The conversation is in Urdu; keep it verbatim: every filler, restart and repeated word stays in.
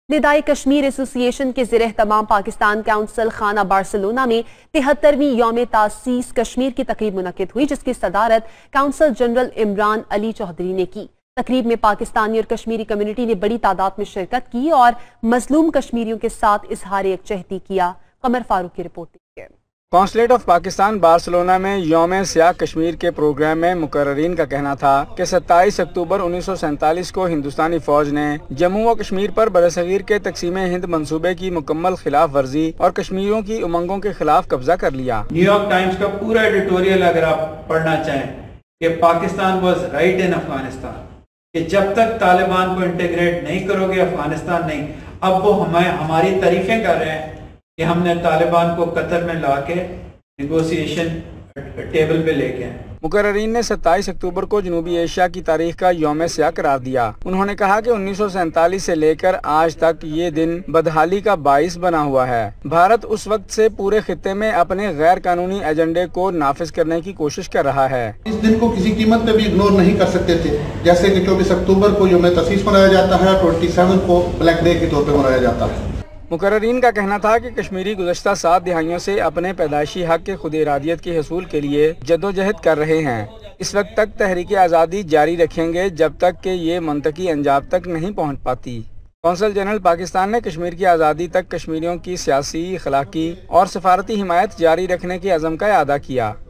ندائے کشمیر ایسوسی ایشن کے زیر اہتمام پاکستان کونسل خانہ بارسلونا میں تہترویں یوم تاسیس کشمیر کی تقریب منعقد ہوئی، جس کی صدارت کونسل جنرل عمران علی چودھری نے کی۔ تقریب میں پاکستانی اور کشمیری کمیونٹی نے بڑی تعداد میں شرکت کی اور مظلوم کشمیریوں کے ساتھ اظہار یکجہتی کیا۔ قمر فاروق کی رپورٹ ہے۔ کونسلیٹ آف پاکستان بارسلونا میں یوم سیاہ کشمیر کے پروگرام میں مقررین کا کہنا تھا کہ ستائیس اکتوبر انیس سو سینتالیس کو ہندوستانی فوج نے جموں و کشمیر پر برصغیر کے تقسیم ہند منصوبے کی مکمل خلاف ورزی اور کشمیریوں کی امنگوں کے خلاف قبضہ کر لیا۔ نیو یارک ٹائمز کا پورا ایڈیٹوریل اگر آپ پڑھنا چاہیں کہ Pakistan was right in Afghanistan, کہ جب تک طالبان کو انٹیگریٹ نہیں کرو گے افغانستان نہیں۔ اب وہ ہمیں ہماری تعریفیں کر رہے ہیں کہ ہم نے طالبان کو قطر میں لا کے نیگوسیشن ٹیبل پہ لے کے ہیں۔ مقررین نے ستائیس اکتوبر کو جنوبی ایشیا کی تاریخ کا یوم سیاہ قرار دیا۔ انہوں نے کہا کہ انیس سو سینتالیس سے لے کر آج تک یہ دن بدحالی کا باعث بنا ہوا ہے۔ بھارت اس وقت سے پورے خطے میں اپنے غیر قانونی ایجنڈے کو نافذ کرنے کی کوشش کر رہا ہے۔ اس دن کو کسی قیمت پہ بھی اگنور نہیں کر سکتے تھے، جیسے کہ چوبیس اکتوبر کو یوم تاسیس منایا جاتا ہے، اٹھائیس کو بلیک ڈے کے طور پہ منایا جاتا ہے۔ مقررین کا کہنا تھا کہ کشمیری گزشتہ سات دہائیوں سے اپنے پیدائشی حق کے خود ارادیت کے حصول کے لیے جدوجہد کر رہے ہیں۔ اس وقت تک تحریک آزادی جاری رکھیں گے جب تک کہ یہ منطقی انجام تک نہیں پہنچ پاتی۔ کونسل جنرل پاکستان نے کشمیر کی آزادی تک کشمیریوں کی سیاسی، اخلاقی اور سفارتی حمایت جاری رکھنے کے عزم کا اعادہ کیا۔